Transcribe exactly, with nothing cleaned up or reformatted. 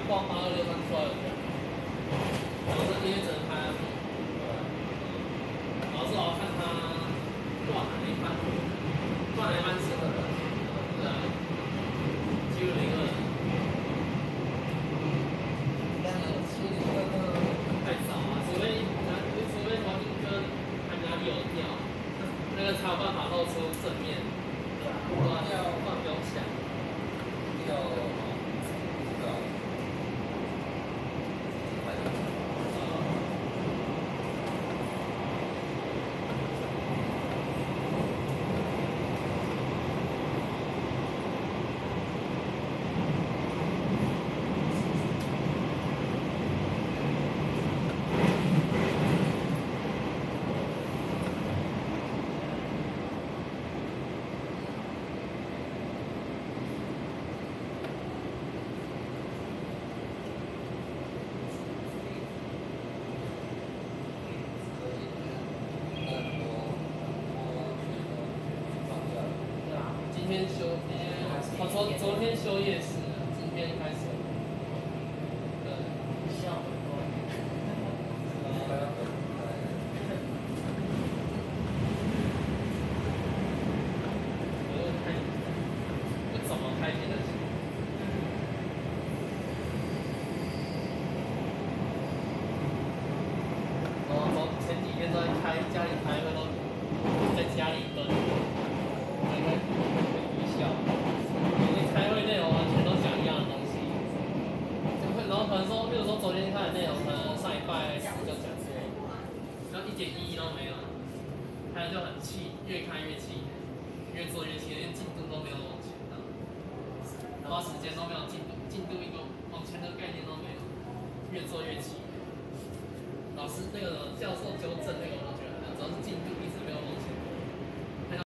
挂八二六三出来的，然后这音乐只能拍，然后是我要看他断哪一半，断哪一半是的，对啊，几乎每个人。太少啊，除非除非同一根它哪里有掉，那个才有办法露出正面。不然要不然不用想。 要。 今天休，今天我昨昨天休夜市，今天开始。对。笑很多。我就开，不怎么开心的事。然后从前几天都在开家里开会，都在家里蹲，在那愚笑。因为开会内容完全都讲一样的东西，就会然后可能说，比如说昨天开的内容，可能上礼拜四就讲过，然后一点意义都没有，开就很气，越开越气，越做越气，连进度都没有往前的，花时间都没有进度，进度一个往前的概念都没有，越做越气。老师那个教授纠正那个，我都觉得，主要是进度一